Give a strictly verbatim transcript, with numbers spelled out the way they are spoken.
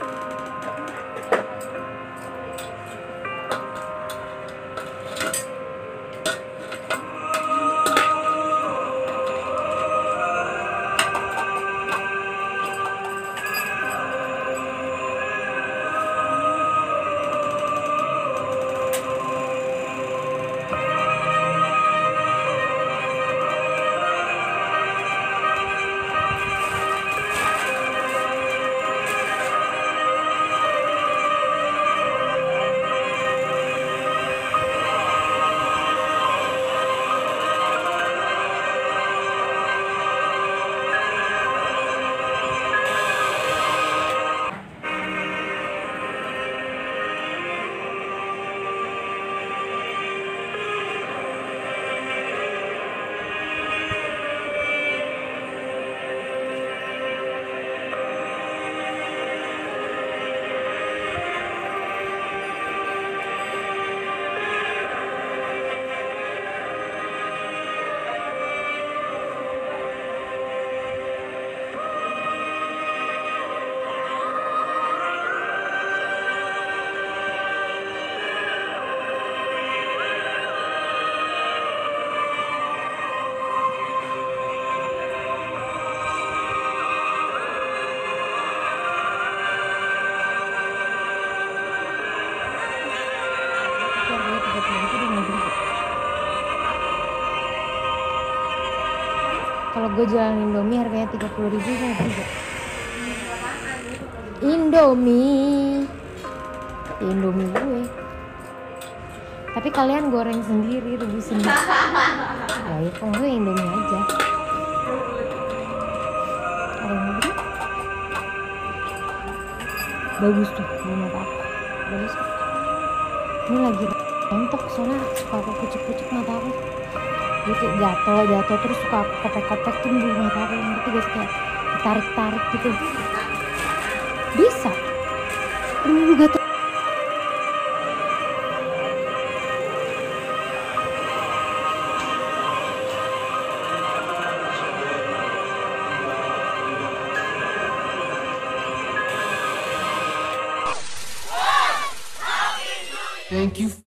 Kalau gue jualan Indomie harganya tiga puluh ribu mau juga. Indomie. Indomie gue. Tapi kalian goreng sendiri, rebus sendiri. Ya itu gue Indomie aja. Ada yang mau beli? Bagus tuh, belum apa-apa. Bagus. Ini lagi rontok soalnya suka aku kucuk-kucuk mata aku. Gitu jatuh jatuh terus suka aku kopek-kopekin di mata aku, ngerti gak sih, kayak tarik-tarik gitu. Bisa. Aduh gatel. Thank you.